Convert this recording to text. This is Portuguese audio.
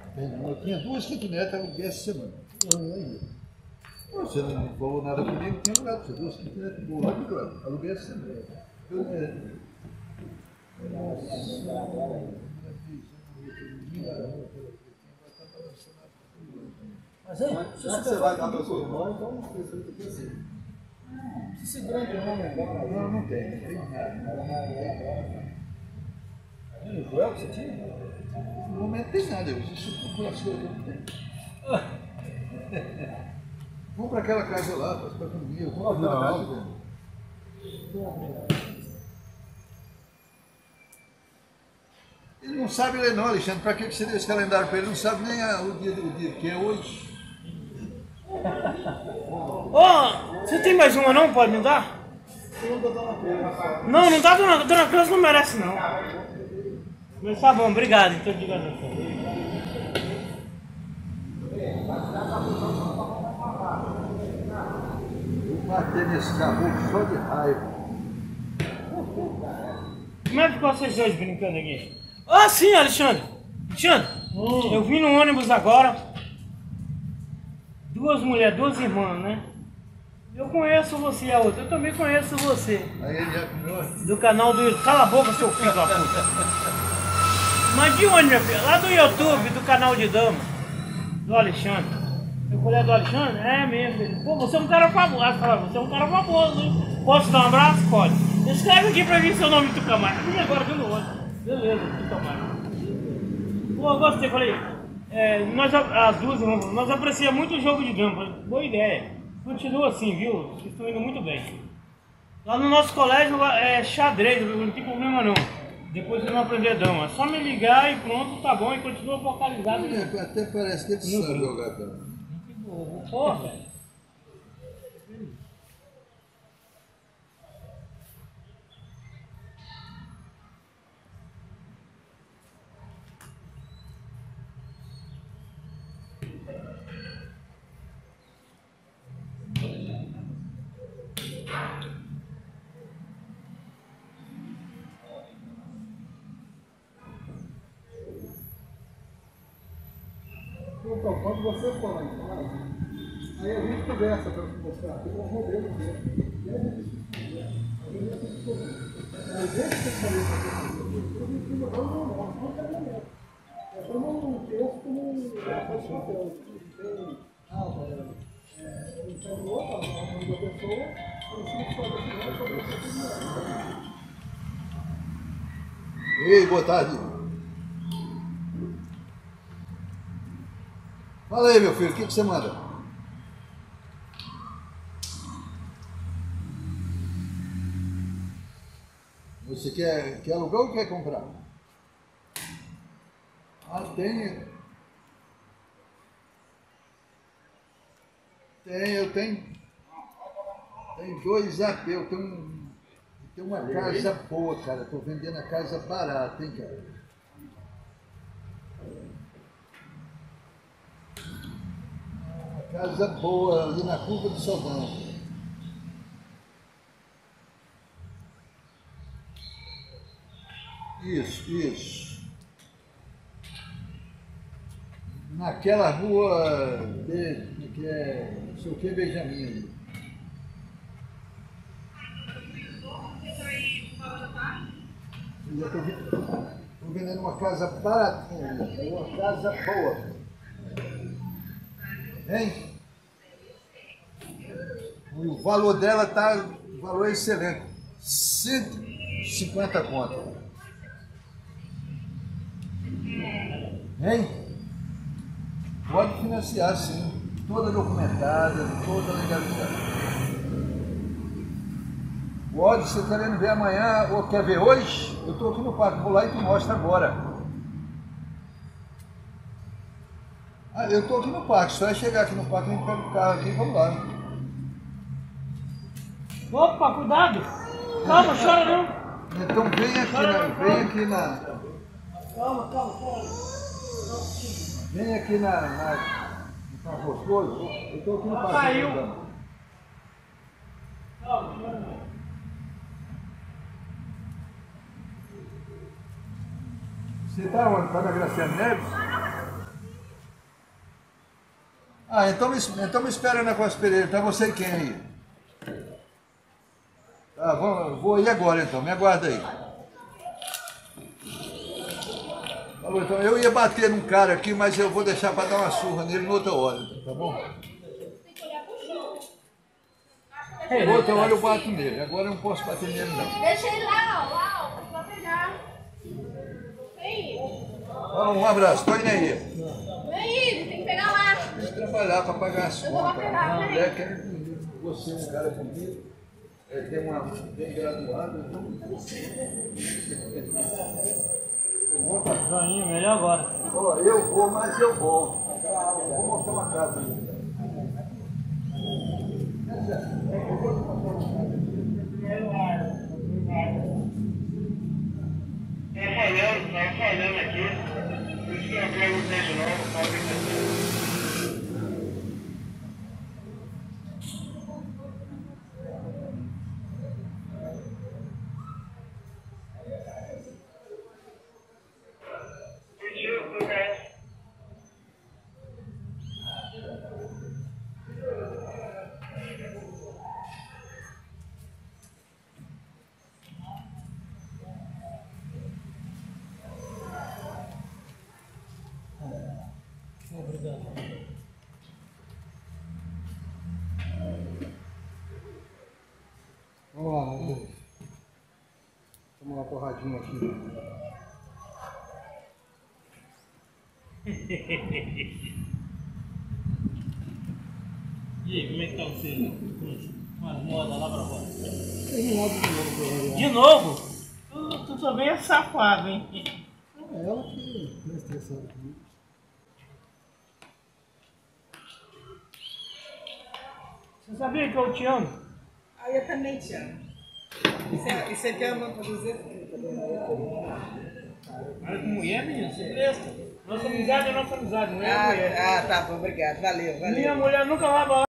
Eu tinha 2 kitnetes, aluguei essa semana. Você não falou nada comigo, tinha lugar para você. 2 kitnetes boas, aluguei essa semana. Mas aí, se você vai dar para o seu irmão, então não precisa ter assim. Se segura aqui, não tem nada. E o Joel que você tinha? No momento tem nada, eu preciso procurar as coisas que não tem. Vamos para aquela casa lá, para comigo. Vamos para aquela casa. Ele não sabe ler não, Alexandre. Para que você deu esse calendário para ele? Ele não sabe nem o dia que é hoje. Você tem mais uma não? Pode me dar? Não, não dá, Dona Cruz não merece não. Mas tá bom, obrigado. Então diga Vou bater nesse caboclo só de raiva. Como é que ficou vocês dois brincando aqui? Sim, Alexandre. Eu vim no ônibus agora. 2 mulheres, 2 irmãs, né? Eu conheço você e a outra. Eu também conheço você. Aí ele já comeu. Do canal do... Cala a boca, seu filho da puta. Mas de onde, minha filha? Lá do YouTube, do canal de dama. Do Alexandre. Eu falei do Alexandre? É mesmo, filho. Pô, você é um cara famoso. Você é um cara famoso, hein? Posso dar um abraço? Pode. Escreve aqui pra mim seu nome, Tucamara. E agora viu no outro. Beleza, Tucamara. Pô, eu gostei, falei. Nós, as duas, nós apreciamos muito o jogo de dama. Boa ideia. Continua assim, viu? Vocês estão indo muito bem. Lá no nosso colégio é xadrez, não tem problema não. Depois vocês vão aprender dama. É só me ligar e pronto, tá bom, e continua focalizado. Até parece que ele sabe jogar dama. Porra! Então, quando você for lá em casa, aí a gente conversa para mostrar aqui os modelos dele. E aí a gente mas esse que eu falei para você, eu não quero ler. É para um texto como faz papel. Tem então o outro, o nome da pessoa, precisa fazer sobre essa opinião. Ei, boa tarde. Fala aí, meu filho, o que você manda? Você quer alugar ou quer comprar? Tem. Eu tenho 2 AP, eu tenho uma casa boa, cara. Estou vendendo a casa barata, hein, cara? Casa boa ali na curva do Sodão. Isso. Naquela rua que é não sei o que, Benjamin ali. Eu estou vendendo uma casa baratinha ali, uma casa boa. Hein? O valor dela tá, o valor é excelente, 150 conto. Hein? Pode financiar sim, toda documentada, toda legalizada. Pode, você querendo ver amanhã ou quer ver hoje? Eu estou aqui no parque, vou lá e te mostro agora. Eu estou aqui no parque, só é chegar aqui no parque, a gente pega o carro aqui e vamos lá. Opa, cuidado! Calma, chora não! Então vem aqui na... Calma. Vem aqui no São Gostoso, eu estou aqui no parque. Caiu! Calma. Você está onde? Está na Graciane Neves? Ah, então me espera na Costa Pereira. Tá você e quem aí? Tá, vou ir agora então. Me aguarda aí. Falou, então, eu ia bater num cara aqui, mas eu vou deixar para dar uma surra nele noutra hora, tá bom? Outra hora eu bato nele. Agora eu não posso bater nele, não. Deixa ele lá, ó, vai pegar. Vem. Um abraço, tô indo aí. Vem, tem que pegar lá. Tem que trabalhar para pagar as Eu vou lá contas. pegar, A peraí. mulher quer você, um cara comigo, tem uma bem graduada. Joinha, melhor agora. Ó, eu vou, mas eu volto. Eu vou mostrar uma casa aí. Tá falhando aqui. Por isso que eu perguntei de novo, qual que é. Vamos lá, vamos tomar uma porradinha aqui. E aí, como é que tá você? Umas modas lá pra fora. Tem um lado de novo pra variar. De novo? Tu também é safado, hein? É ela que é estressada comigo. Você sabia que eu te amo? Ah, eu também te amo. E você te ama pra dizer? Olha com mulher, menino, você presta. Nossa amizade é nossa amizade, mulher é mulher. Tá bom, obrigado. Valeu, valeu. Minha mulher nunca vai